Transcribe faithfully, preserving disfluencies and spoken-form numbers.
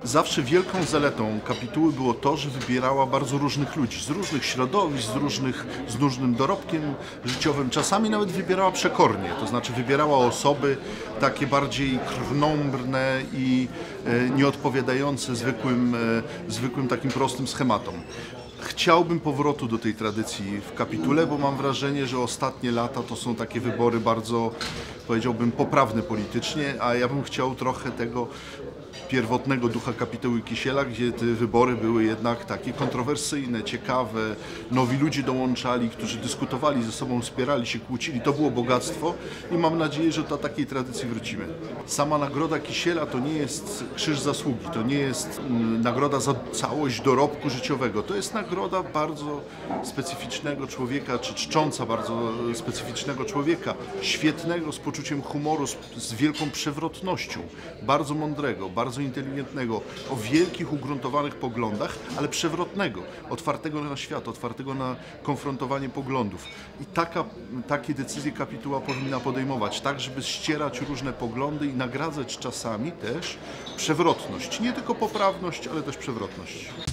Zawsze wielką zaletą kapituły było to, że wybierała bardzo różnych ludzi, z różnych środowisk, z, różnych, z różnym dorobkiem życiowym. Czasami nawet wybierała przekornie, to znaczy wybierała osoby takie bardziej krnąbrne i e, nieodpowiadające zwykłym, e, zwykłym takim prostym schematom. Chciałbym powrotu do tej tradycji w kapitule, bo mam wrażenie, że ostatnie lata to są takie wybory bardzo, powiedziałbym, poprawne politycznie, a ja bym chciał trochę tego pierwotnego ducha kapituły Kisiela, gdzie te wybory były jednak takie kontrowersyjne, ciekawe, nowi ludzie dołączali, którzy dyskutowali ze sobą, wspierali się, kłócili. To było bogactwo i mam nadzieję, że do takiej tradycji wrócimy. Sama nagroda Kisiela to nie jest krzyż zasługi, to nie jest mm, nagroda za całość dorobku życiowego. To jest nagroda bardzo specyficznego człowieka, czy czcząca bardzo specyficznego człowieka, świetnego, z poczuciem humoru, z, z wielką przewrotnością, bardzo mądrego, bardzo inteligentnego, o wielkich, ugruntowanych poglądach, ale przewrotnego, otwartego na świat, otwartego na konfrontowanie poglądów. I taka, takie decyzje kapituła powinna podejmować, tak żeby ścierać różne poglądy i nagradzać czasami też przewrotność. Nie tylko poprawność, ale też przewrotność.